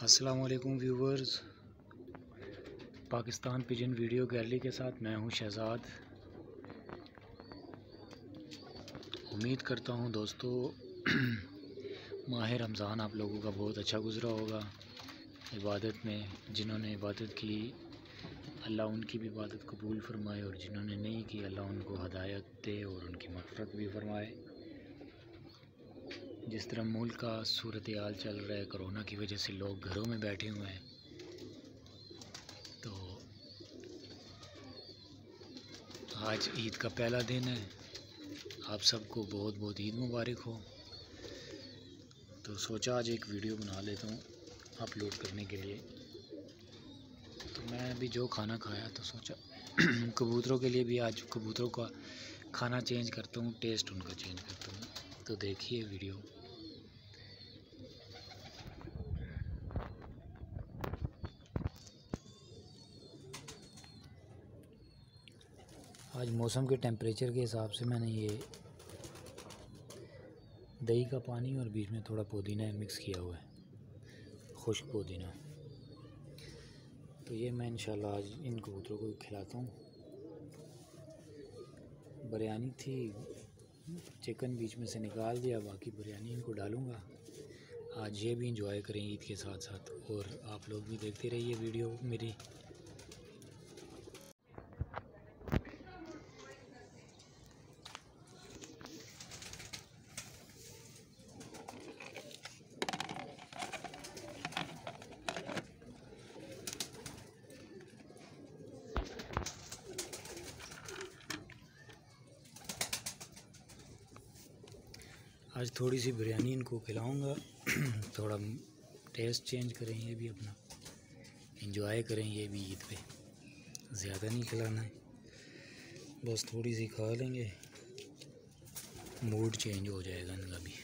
अस्सलाम वालेकुम viewers, Pakistan pigeon video gallery के साथ मैं हूं शहजाद। उम्मीद करता हूं दोस्तों माह रमज़ान आप लोगों का बहुत अच्छा गुज़रा होगा। इबादत में जिन्होंने इबादत की अल्लाह उनकी भी इबादत कबूल फरमाए, और जिन्होंने नहीं की अल्लाह उनको हदायत दे और उनकी मग़फ़िरत भी फरमाए। जिस तरह मुल्क का सूरत हाल चल रहा है, कोरोना की वजह से लोग घरों में बैठे हुए हैं, तो आज ईद का पहला दिन है। आप सबको बहुत बहुत ईद मुबारक हो। तो सोचा आज एक वीडियो बना लेता हूँ अपलोड करने के लिए। तो मैं अभी जो खाना खाया तो सोचा कबूतरों के लिए भी आज कबूतरों का खाना चेंज करता हूँ, टेस्ट उनका चेंज करता हूँ। तो देखिए वीडियो। आज मौसम के टेम्परेचर के हिसाब से मैंने ये दही का पानी और बीच में थोड़ा पुदीना मिक्स किया हुआ है, खुश्क पुदीना। तो ये मैं इंशाल्लाह आज इन कबूतरों को खिलाता हूँ। बिरयानी थी, चिकन बीच में से निकाल दिया, बाकी बिरयानी इनको डालूँगा। आज ये भी इंजॉय करें ईद के साथ साथ, और आप लोग भी देखते रहिए वीडियो मेरी। आज थोड़ी सी बिरयानी इनको खिलाऊंगा थोड़ा टेस्ट चेंज करें, ये भी अपना एंजॉय करें। ये भी ईद पे ज़्यादा नहीं खिलाना है, बस थोड़ी सी खा लेंगे, मूड चेंज हो जाएगा इनका भी।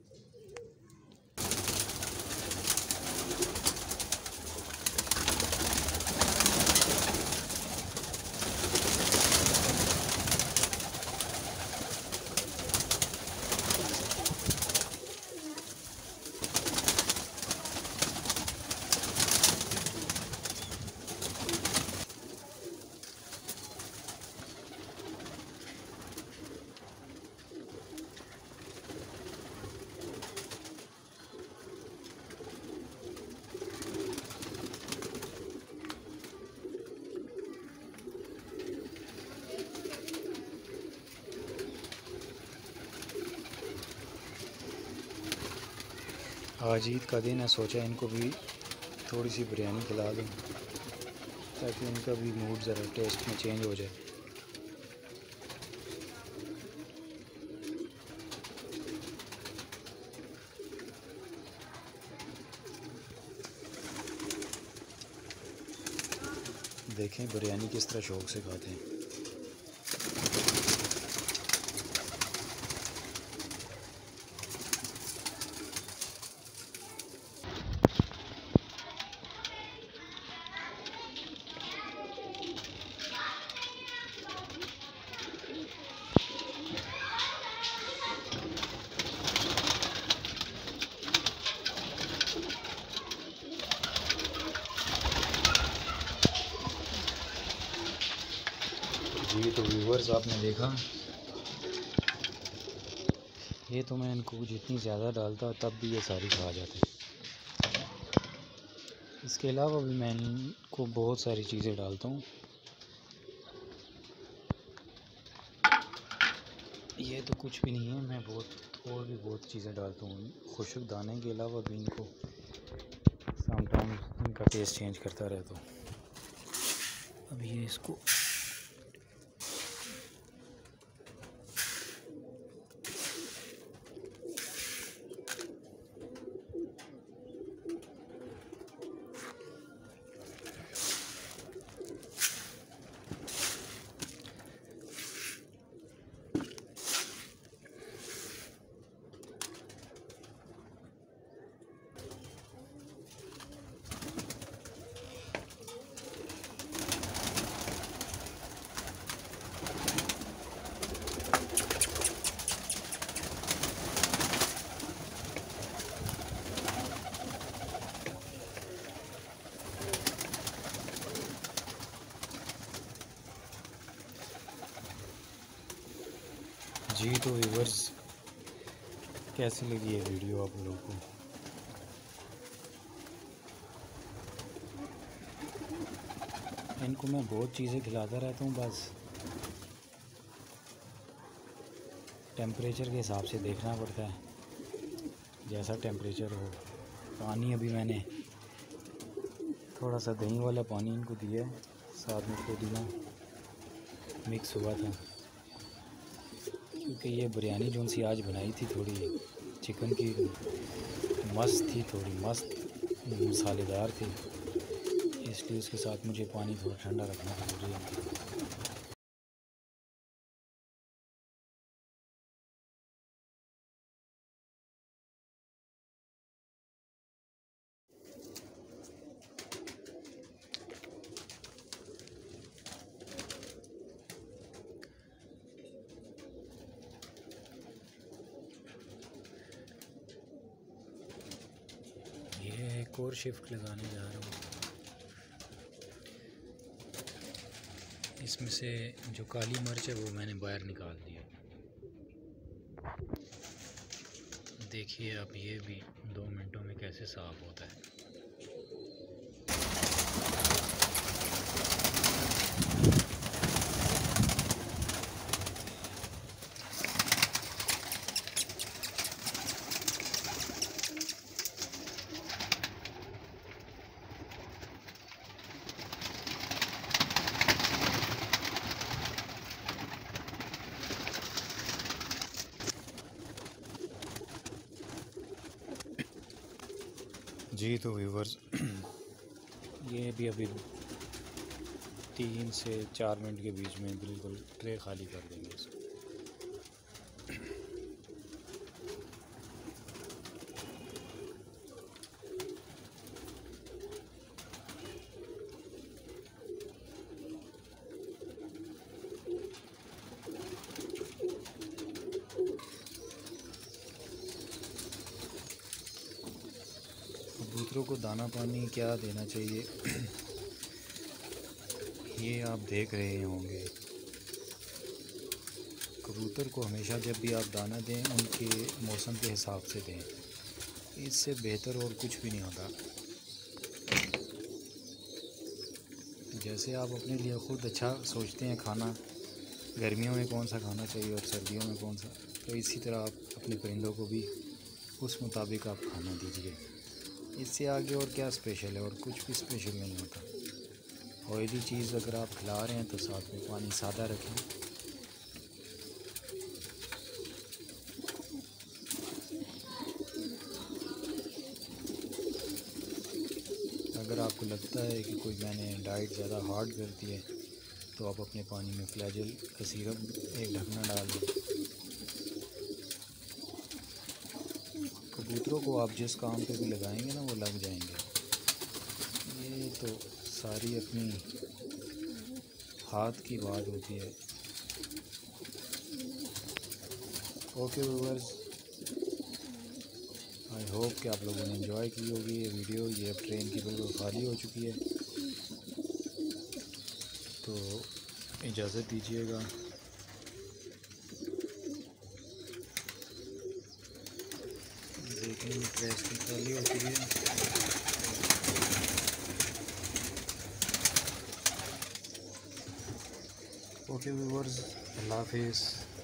आज ईद का दिन है, सोचा इनको भी थोड़ी सी बिरयानी खिला दूँ ताकि इनका भी मूड ज़रा टेस्ट में चेंज हो जाए। देखें बिरयानी किस तरह शौक़ से खाते हैं। जी तो व्यूवर्स, आपने देखा, ये तो मैं इनको जितनी ज़्यादा डालता तब भी ये सारी खा जाते। इसके अलावा भी मैं इनको बहुत सारी चीज़ें डालता हूँ। ये तो कुछ भी नहीं है, मैं और भी बहुत चीज़ें डालता हूँ। खुशक दाने के अलावा भी इनको समटाइम्स इनका टेस्ट चेंज करता रहता हूँ। अब ये इसको जी तो व्यूअर्स, कैसी लगी ये वीडियो आप लोगों को? इनको मैं बहुत चीज़ें खिलाता रहता हूँ, बस टेम्परेचर के हिसाब से देखना पड़ता है, जैसा टेम्परेचर हो। पानी अभी मैंने थोड़ा सा दही वाला पानी इनको दिया है, साथ में पुदीना मिक्स हुआ था, क्योंकि ये बिरयानी जो सी आज बनाई थी थोड़ी चिकन की मस्त थी, थोड़ी मस्त मसालेदार थी, इसलिए उसके साथ मुझे पानी थोड़ा ठंडा रखना ज़रूरी है। ये एक और शिफ्ट लगाने जा रहा हूँ। इसमें से जो काली मिर्च है वो मैंने बाहर निकाल दिया। देखिए अब ये भी 2 मिनटों में कैसे साफ़ होता है। जी तो व्यूवर्स, ये भी अभी 3 से 4 मिनट के बीच में बिल्कुल ट्रे खाली कर देंगे इसको। कबूतरों को दाना पानी क्या देना चाहिए ये आप देख रहे होंगे। कबूतर को हमेशा जब भी आप दाना दें उनके मौसम के हिसाब से दें, इससे बेहतर और कुछ भी नहीं होता। जैसे आप अपने लिए ख़ुद अच्छा सोचते हैं खाना, गर्मियों में कौन सा खाना चाहिए और सर्दियों में कौन सा, तो इसी तरह आप अपने परिंदों को भी उस मुताबिक आप खाना दीजिए। इससे आगे और क्या स्पेशल है, और कुछ भी स्पेशल नहीं होता। ऑयली चीज़ अगर आप खिला रहे हैं तो साथ में पानी सादा रखें। अगर आपको लगता है कि कोई मैंने डाइट ज़्यादा हार्ड कर दी है तो आप अपने पानी में फ्लैजेल का सिरप एक ढकना डाल दें। कबूतरों को आप जिस काम पे भी लगाएंगे ना वो लग जाएंगे। ये तो सारी अपनी हाथ की बात होती है। ओके व्यूअर्स, आई होप कि आप लोगों ने एंजॉय की होगी ये वीडियो। ये अब ट्रेन की बिल्कुल खाली हो चुकी है, तो इजाज़त दीजिएगा। देखिए ट्रेन की खाली हो चुकी है। ओके व्यूअर्स, अल्लाह हाफिज़।